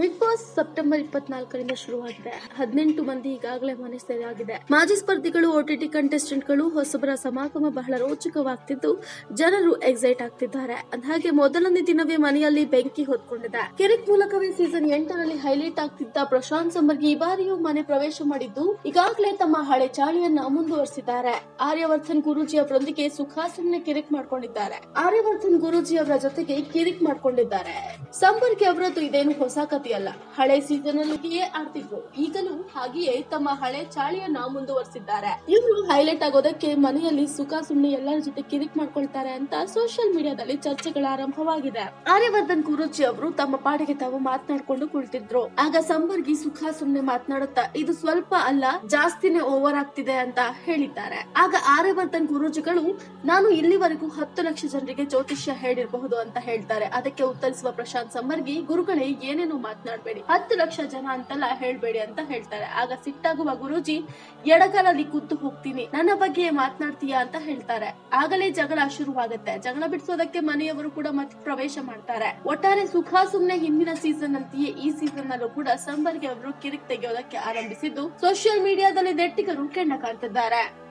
Big boss September 24ರಿಂದ ಶುರುವಾಗಿದೆ. 18 ಮಂದಿ ಈಗಾಗಲೇ ಮನೆ ಸೇರಾಗಿದೆ. ಮಾಜಿ ಸ್ಪರ್ಧಿಗಳು, OTT ಕಂಟೆಸ್ಟೆಂಟ್ಗಳು, ಹೊಸಬರ ಸಮಾಗಮ ಬಹಳ ರೋಚಕವಾಗ್ತಿದ್ದು ಜನರು ಎಕ್ಸೈಟ್ ಆಗ್ತಿದ್ದಾರೆ. ಅಂದಹಾಗೆ ಮೊದಲನೇ ದಿನವೇ ಮನೆಯಲ್ಲಿ ಬೆಂಕಿ ಹೊತ್ಕೊಂಡಿದೆ. ಕಿರಿಕ್ ಮೂಲಕವೇ ಸೀಸನ್ 8ರಲ್ಲಿ ಹೈಲೈಟ್ ಆಗ್ತಿದ್ದ ಪ್ರಶಾಂತ್ ಸಮರ್ಗಿ ಈ ಬಾರಿಯೂ ಮನೆ ಪ್ರವೇಶ ಮಾಡಿದ್ದು ಈಗಾಗಲೇ ತಮ್ಮ ಹಳೆ ಚಾಳಿಯನ್ನ ಮುಂದುವರಿಸಿದ್ದಾರೆ. ಆರ್ಯವರ್ಧನ್ ಗುರೂಜಿ ಅವರೊಂದಿಗೆ ಸುಖಾಸನ ಕಿರಿಕ್ ಮಾಡ್ಕೊಂಡಿದ್ದಾರೆ. ಆರ್ಯವರ್ಧನ್ ಗುರೂಜಿ ಅವರ ಜೊತೆಗೆ ಕಿರಿಕ್ ಮಾಡ್ಕೊಂಡಿದ್ದಾರೆ. ಸಂಪರ್ಕಿ ಅವರದ್ದು ಇದೇನು ಹೊಸ ಕಥೆಯಲ್ಲ. ಹಳೆ ಸೀಸನ್ ಅಲ್ಲಿಯೇ ಆಡ್ತಿದ್ರು. ಈಗಲೂ ಹಾಗೆಯೇ ತಮ್ಮ ಹಳೆ ಚಾಳಿಯನ್ನ ಮುಂದುವರಿಸಿದ್ದಾರೆ. ಇವರು ಹೈಲೈಟ್ ಆಗೋದಕ್ಕೆ ಮನೆಯಲ್ಲಿ ಸುಖ ಸುಮ್ಮನೆ ಎಲ್ಲರ ಜೊತೆ ಕಿರಿಕ್ ಮಾಡ್ಕೊಳ್ತಾರೆ ಅಂತ ಸೋಷಿಯಲ್ ಮೀಡಿಯಾದಲ್ಲಿ ಚರ್ಚೆಗಳ ಆರಂಭವಾಗಿದೆ. ಆರ್ಯವರ್ಧನ್ ಗುರೂಜಿ ಅವರು ತಮ್ಮ ಪಾಡಿಗೆ ತಾವು ಮಾತನಾಡ್ಕೊಂಡು ಕುಳಿತಿದ್ರು. ಆಗ ಸಂಪರ್ಗಿ ಸುಖ ಸುಮ್ಮನೆ ಮಾತನಾಡುತ್ತಾ ಇದು ಸ್ವಲ್ಪ ಅಲ್ಲ ಜಾಸ್ತಿನೇ ಓವರ್ ಆಗ್ತಿದೆ ಅಂತ ಹೇಳಿದ್ದಾರೆ. ಆಗ ಆರ್ಯವರ್ಧನ್ ಗುರೂಜಿಗಳು ನಾನು ಇಲ್ಲಿವರೆಗೂ 10 ಲಕ್ಷ ಜನರಿಗೆ ಜ್ಯೋತಿಷ್ಯ ಹೇಳಿರಬಹುದು ಅಂತ ಹೇಳ್ತಾರೆ. ಅದಕ್ಕೆ ಉತ್ತರಿಸುವ ಪ್ರಶಾಂತ್ ಸಮರ್ಗಿ ಗುರುಗಳೇ ಏನೇನು ಮಾತನಾಡಬೇಡಿ, 10 ಲಕ್ಷ ಜನ ಅಂತೆಲ್ಲ ಹೇಳ್ಬೇಡಿ ಅಂತ ಹೇಳ್ತಾರೆ. ಆಗ ಸಿಟ್ಟಾಗುವ ಗುರೂಜಿ ಎಡಗಾಲಲ್ಲಿ ಕುದ್ದು ಹೋಗ್ತೀನಿ, ನನ್ನ ಬಗ್ಗೆ ಮಾತನಾಡ್ತೀಯಾ ಅಂತ ಹೇಳ್ತಾರೆ. ಆಗಲೇ ಜಗಳ ಶುರುವಾಗುತ್ತೆ. ಜಗಳ ಬಿಡಿಸೋದಕ್ಕೆ ಮನೆಯವರು ಕೂಡ ಮತ್ತೆ ಪ್ರವೇಶ ಮಾಡ್ತಾರೆ. ಒಟ್ಟಾರೆ ಸುಖ ಸುಮ್ನೆ ಹಿಂದಿನ ಸೀಸನ್ ಅಂತೆಯೇ ಈ ಸೀಸನ್ ನಲ್ಲೂ ಕೂಡ ಸಂಬರ್ಗಿ ಅವರು ಕಿರಿಕ್ ತೆಗೆಯೋದಕ್ಕೆ ಆರಂಭಿಸಿದ್ದು ಸೋಷಿಯಲ್ ಮೀಡಿಯಾದಲ್ಲಿ ನೆಟ್ಟಿಗರು ಕೆಂಡ ಕಾಣ್ತಿದ್ದಾರೆ.